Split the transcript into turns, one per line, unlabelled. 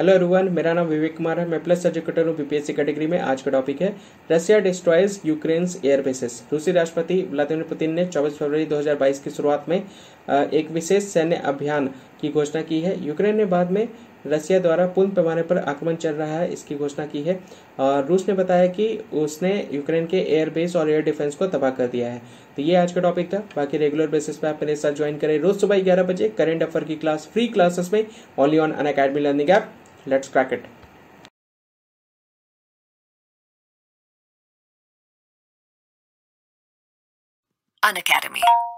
Hello everyone, मेरा नाम विवेक कुमार है। मैं प्लस एजुकेटर हूँ बीपीएससी कैटेगरी में। आज का टॉपिक है Russia destroys Ukraine's air bases. रूसी राष्ट्रपति व्लादिमीर पुतिन ने 24 फरवरी 2022 की शुरुआत में एक विशेष सैन्य अभियान की घोषणा की है। यूक्रेन ने बाद में रशिया द्वारा पूर्ण पैमाने पर आक्रमण चल रहा है इसकी घोषणा की है। और रूस ने बताया कि उसने यूक्रेन के एयरबेस और एयर डिफेंस को तबाह कर दिया है। तो ये आज का टॉपिक था। बाकी रेगुलर बेसिस पे आप मेरे साथ ज्वाइन करें रोज सुबह 11 बजे करेंट अफेयर की क्लास, फ्री क्लासेस में, only on Unacademy learning app. Let's crack it.
Unacademy.